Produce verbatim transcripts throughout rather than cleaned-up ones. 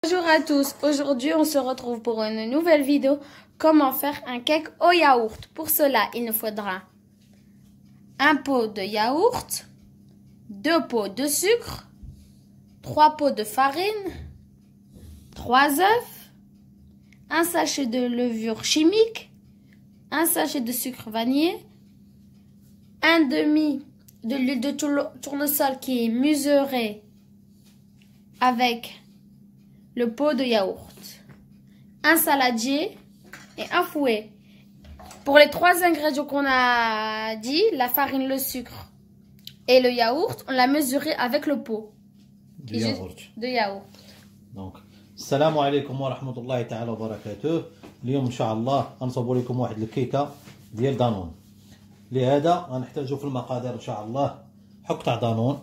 Bonjour à tous, aujourd'hui on se retrouve pour une nouvelle vidéo, comment faire un cake au yaourt. Pour cela il nous faudra un pot de yaourt, deux pots de sucre, trois pots de farine, trois œufs, un sachet de levure chimique, un sachet de sucre vanillé, un demi de l'huile de tournesol qui est mesurée avec le pot de yaourt, un saladier et un fouet. Pour les trois ingrédients qu'on a dit, la farine, le sucre et le yaourt, on l'a mesuré avec le pot de yaourt. de yaourt. Donc, السلام عليكم ورحمة الله تعالى وبركاته. اليوم إن شاء الله غنصوبوا لكم واحد الكيكة ديال دانون. لهذا غنحتاجو في المقادير إن شاء الله حك تاع دانون،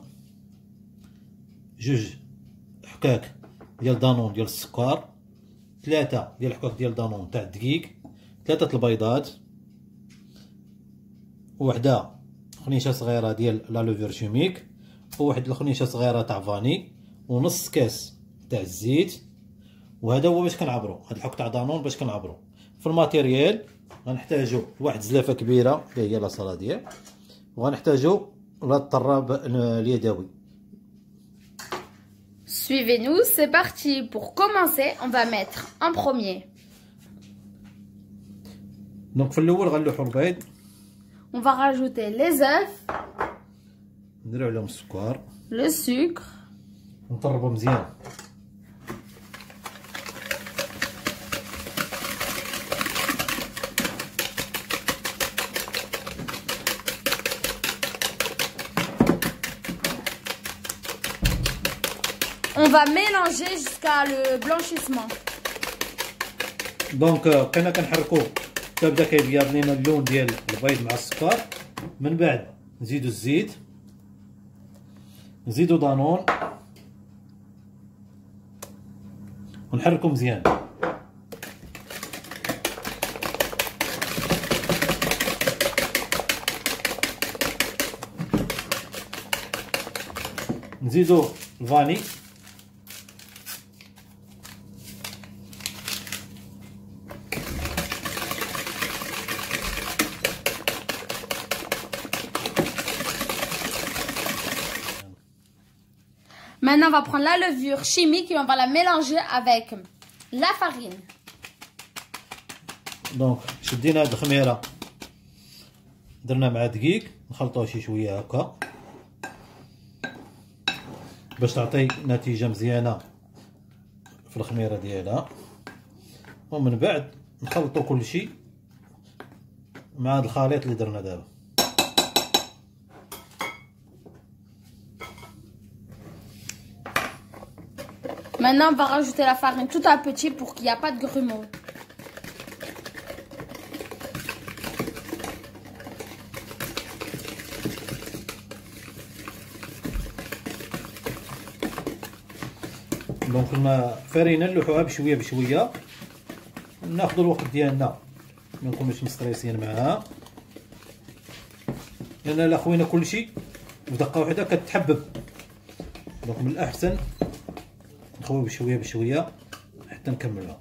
جوج حكاك ديال دانون ديال السكر، ثلاثة ديال الحكاك ديال دانون تاع الدقيق، ثلاثة البيضات، وحدة خنيشة صغيرة ديال لا لوفير شيميك، وواحد الخنيشة صغيرة تاع فاني، ونص كاس تاع الزيت. وهذا هو باش كنعبرو هاد الحك تاع دانون باش كنعبرو. في الماتيريال غنحتاجو واحد الزلافة كبيرة اللي هي لا صلادير، وغنحتاجو لا الطراب اليدوي. Suivez-nous, c'est parti. Pour commencer, on va mettre en premier. Donc في الاول غنلوحو البيض. On va rajouter les œufs. نديرو عليهم السكر. Le sucre. ونطربو مزيان. On va mélanger jusqu'à le blanchissement. دونك بقينا كنحركو حتى بدا كيبيض لينا اللون ديال البيض مع السكر. من بعد نزيدو الزيت، نزيدو دانون، ونحركو مزيان. نزيدو الفاني، Maintenant, on va prendre la levure chimique et on va la mélanger avec la farine. دونك شدينا هاد الخميره درنا مع دقيق، نخلطوه شي شويه هكا باش تعطي نتيجه مزيانه في الخميره ديالها. ومن بعد نخلطوا كل شيء مع هذا الخليط اللي درنا دابا. Maintenant, on va rajouter la farine tout à petit pour qu'il n'y a pas de grumeaux. دونك الفرينه نلوحوها بشويه بشويه، ناخذ الوقت ديالنا ما نكونوش مستريسين معاها، لان الا خوينا كلشي بدقه واحده كتحبب. دونك من الاحسن نخويو بشويه بشويه حتى نكملها.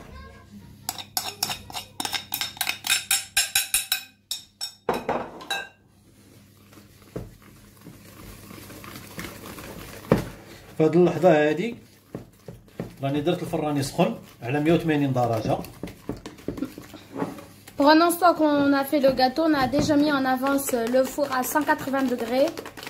في هذه اللحظه هذه راني درت الفران يسخن على مية وثمانين درجه. Pour un instant qu'on a fait le gâteau, on a déjà mis en avance le four à cent quatre-vingts degrés.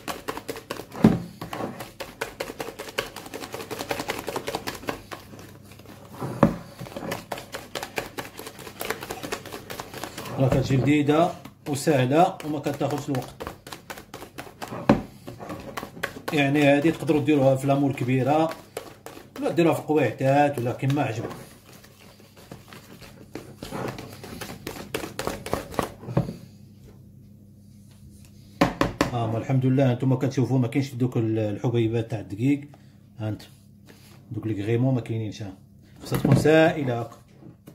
راه كتجي لذيذه وسهله وما كتاخذش الوقت. يعني هذه تقدروا ديروها في لامور كبيره ولا ديروها في قويعتات ولا كما عجبكم. ها الحمد لله انتم كتشوفوا ما كاينش دوك الحبيبات تاع الدقيق. ها انت دوك لي غريمون ما كاينينش. خصها تكون سائله هكا.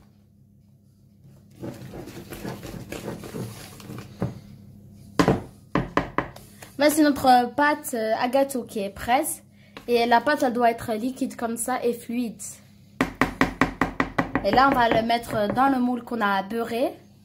Voici notre pâte à gâteau qui est prête. Et la pâte, elle doit être liquide comme ça et fluide. Et là, on va le mettre dans le moule qu'on a beurré.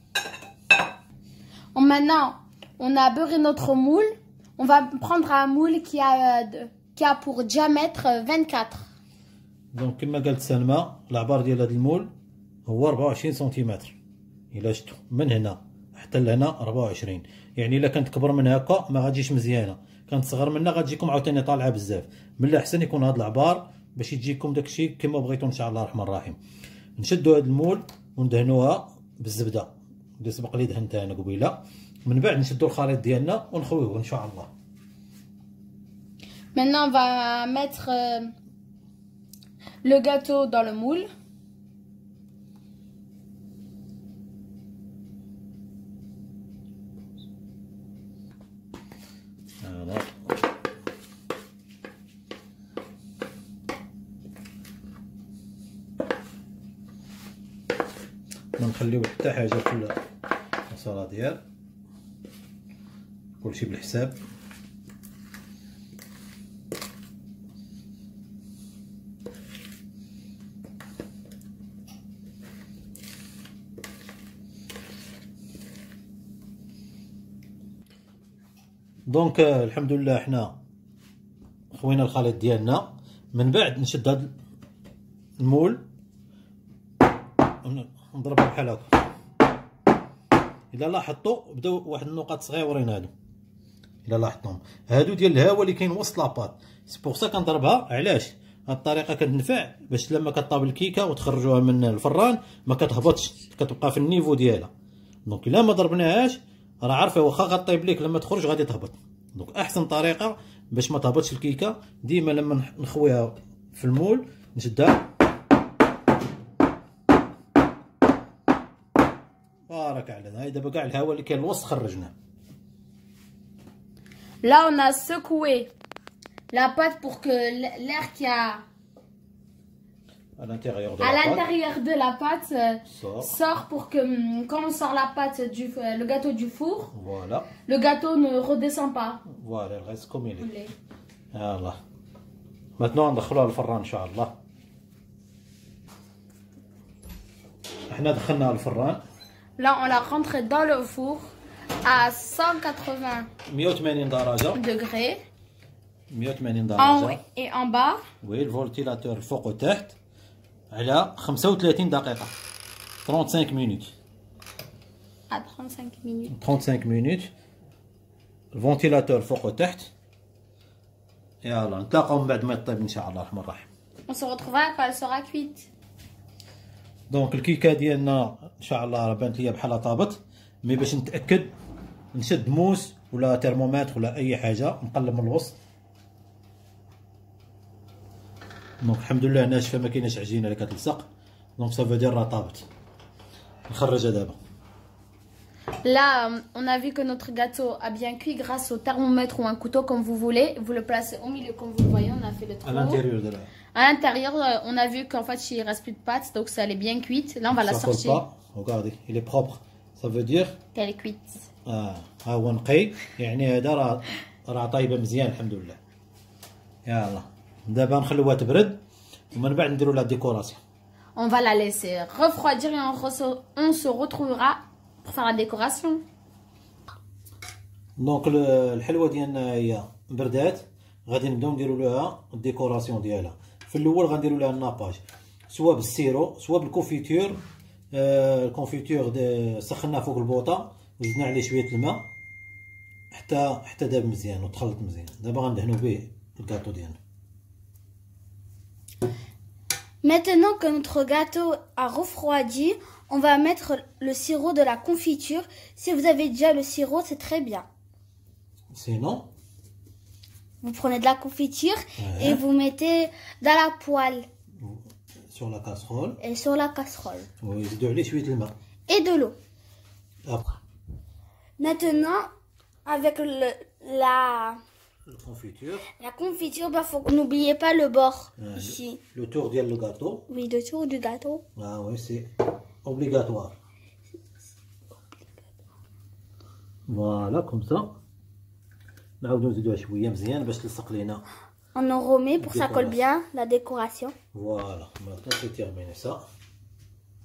On, maintenant, on a beurré notre moule. On va prendre un moule qui a, qui a pour diamètre vingt-quatre. دونك كما قالت سلمى العبار ديال هذا المول هو أربعة وعشرين سنتيمتر. الا شفتو من هنا حتى لهنا أربعة وعشرين، يعني الا كانت كبر من هكا ما غاتجيش مزيانه، كانت صغر منها غتجيكم عاوتاني طالعه بزاف. من الاحسن يكون هذا العبار باش يجيكم داكشي كما بغيتو ان شاء الله الرحمن الرحيم. نشدو هذا المول وندهنوها بالزبده اللي سبق لي دهنتها انا قبيله، من بعد نشدو الخليط ديالنا ونخويوه ان شاء الله. Maintenant, on va mettre euh, le gâteau dans le moule. Voilà. ما نخليو حتى حاجه في الصاله ديال كلشي بالحساب. دونك الحمد لله حنا خوينا الخليط ديالنا. من بعد نشد هذا المول نضربها بحال هكا. الا لاحظتوا بداو واحد النقاط صغيورين هادو، الا لاحظتهم هادو ديال الهواء اللي كاين وسط لاباط. سي بوغ سا كنضربها. علاش؟ هاد الطريقه كتنفع باش لما كطاب الكيكه وتخرجوها من الفران ما كتهبطش، كتبقى في النيفو ديالها. دونك الا ما ضربناهاش راه عارفه واخا غطيب ليك لما تخرج غادي تهبط. دونك احسن طريقه باش ما تهبطش الكيكه ديما لما نخويها في المول نشدها بارك علينا. هاي دابا كاع الهواء اللي كاين الوسط خرجناه. Là, on a secoué la pâte pour que l'air qui a à l'intérieur de à la l'intérieur de la pâte euh, sort. sort pour que quand on sort la pâte du euh, le gâteau du four, Voilà. le gâteau ne redescend pas. Voilà, il reste comme il est. Allez. يلا maintenant ندخلوها للفران ان شاء الله. احنا دخلناها للفران. Là, on la rentre dans le four à cent quatre-vingts مية وثمانين درجة. degrés مية وثمانين en درجة. haut et en bas. وي الفولتيلاتور الفوق وتحت على خمسة وثلاثين دقيقة. خمسة وثلاثين minutes. À trente-cinq minutes. خمسة وثلاثين minutes. الفونتيلاتور فوق وتحت. يلا نتلاقاو من بعد ما يطيب ان شاء الله الرحمن الرحيم. On se retrouvera quand elle sera cuite. دونك الكيكه ديالنا ان شاء الله راه بانت ليا بحالها طابت، مي باش نتاكد نشد موس ولا ترمومتر ولا اي حاجه نقلب من الوسط. دونك الحمد لله ناشفه ما كايناش عجينه اللي كتلصق، دونك صافي دير راه طابت. نخرجها دابا. Là, on a vu que notre gâteau a bien cuit grâce au thermomètre ou un couteau comme vous voulez. Vous le placez au milieu comme vous le voyez. On a fait le trou. À l'intérieur de là. À l'intérieur, on a vu qu'en fait, il reste plus de pâte, donc ça elle est bien cuite. Là, on va la Ça colle sortir. pas. Regardez, il est propre. Ça veut dire Qu'elle est cuite. اه ها هو نقي، يعني هذا راه راه طايبه مزيان الحمد لله. يلا دابا نخلوها تبرد ومن بعد نديرو لا ديكوراسيون. On va la laisser refroidir et on, on se retrouvera pour faire la décoration. دونك الحلوه ديالنا هي بردات، غادي نبداو نديرو لها الديكوراسيون ديالها. في الاول غنديرو لها الناباج سواء بالسيرو سواء بالكونفيتور. آه الكونفيتور سخناه فوق البوطه وزدنا عليه شويه الماء حتى حتى داب مزيان وتخلط مزيان. دابا غندهنو به الكاطو ديالنا. Maintenant que notre gâteau a refroidi, on va mettre le sirop de la confiture. Si vous avez déjà le sirop, c'est très bien. Sinon, vous prenez de la confiture ouais. et vous mettez dans la poêle. Sur la casserole. Et sur la casserole. Oui, et de l'eau. Après. Maintenant, avec le, la... La confiture. La confiture, bah faut n'oubliez pas le bord ouais, ici. Le, le tour du gâteau. Oui, le tour du gâteau. Ah oui, c'est obligatoire. Voilà, comme ça. نعاودو نزيدوها شويه مزيان باش تلصق لينا. On en remet pour ça colle bien la décoration. Voilà, maintenant c'est terminé ça.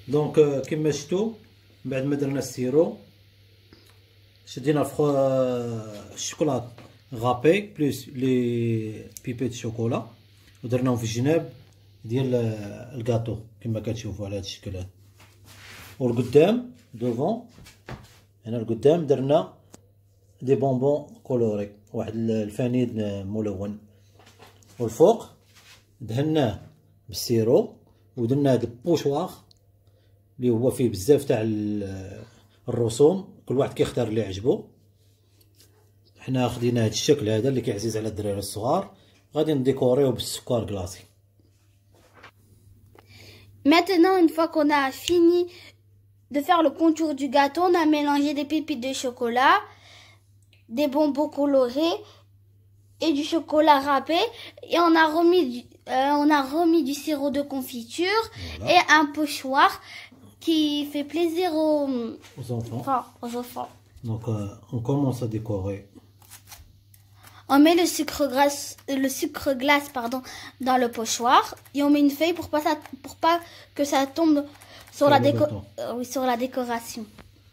دونك كما شفتوا بعد ما درنا السيرو شدينا الفخو الشوكولات غابي بلوس لي بيبيت شوكولا ودرناهم في الجناب ديال الكاطو كما كتشوفوا على هذا الشكل هذا. والقدام دوفون هنا القدام درنا دي بونبون كولوري واحد الفانيد ملون. والفوق دهناه بالسيرو ودرنا هاد البوشوار اللي هو فيه بزاف تاع الرسوم كل واحد كيختار اللي عجبو. حنا خدينا هاد الشكل هذا اللي كيعزيز على الدراري الصغار غادي نديكوريو بالسكر كلاصي. Maintenant, une fois qu'on a fini de faire le contour du gâteau, on a mélangé des pépites de chocolat, des bonbons colorés et du chocolat râpé, et on a remis du, euh, on a remis du sirop de confiture, voilà, et un pochoir qui fait plaisir aux, aux enfants. Enfin, aux enfants. Donc euh, on commence à décorer. On met le sucre glace, le sucre glace pardon, dans le pochoir et on met une feuille pour pas ça, pour pas que ça tombe sur la déco, euh, oui, sur la décoration.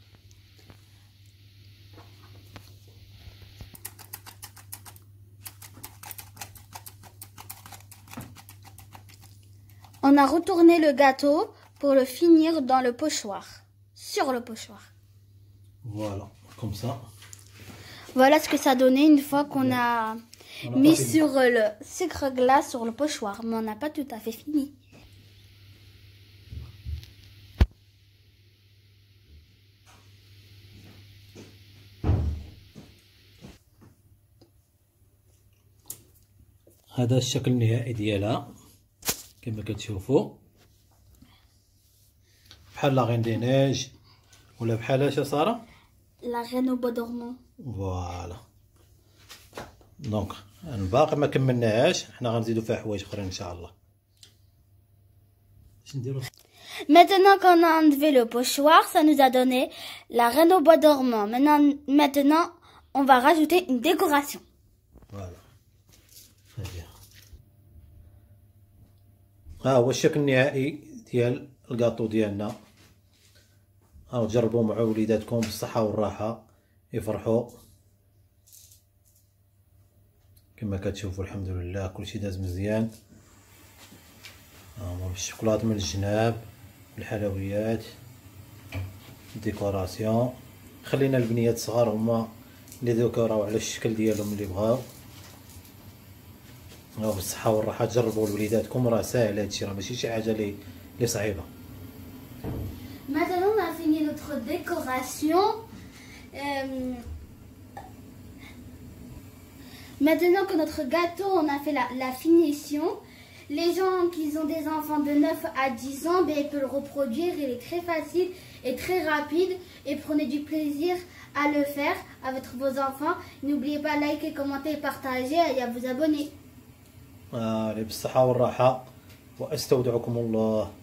On a retourné le gâteau pour le finir dans le pochoir, sur le pochoir. Voilà, comme ça. Voilà ce que ça donnait une fois qu'on a mis sur le sucre glace sur le pochoir. Mais on n'a pas tout à fait fini. هذا الشكل النهائي ديالها كما كتشوفوا بحال لا غين دي نيج ولا بحال اش ساره لا غين او بوا دورمون. فوالا دونك الباقي ما كملناهاش حنا غنزيدو فيها حوايج اخرين ان شاء الله. اش نديرو Maintenant qu'on a enlevé le pochoir, ça nous a donné la reine au bois dormant. Maintenant, maintenant, on va rajouter une décoration. Voilà. Très bien. ها هو الشكل النهائي ديال الكاطو ديالنا. هاو جربوا مع وليداتكم بالصحة والراحة يفرحوا. كما كتشوفوا الحمد لله كلشي داز مزيان. ها هو الشوكولات من الجناب الحلويات ديكوراسيون. خلينا البنيات الصغار هما اللي ديكوراو على الشكل ديالهم اللي بغاو. ها بالصحة والراحة تجربوا لوليداتكم راه ساهل هادشي راه ماشي شي حاجة اللي اللي صعيبة. Maintenant on a fini notre décoration. Euh, maintenant que notre gâteau on a fait la, la finition, les gens qui ont des enfants de neuf à dix ans, ben, ils peuvent le reproduire, il est très facile et très rapide et prenez du plaisir à le faire avec vos enfants. N'oubliez pas de liker, commenter, partager et à vous abonner. آه بالصحة والراحة واستودعكم الله.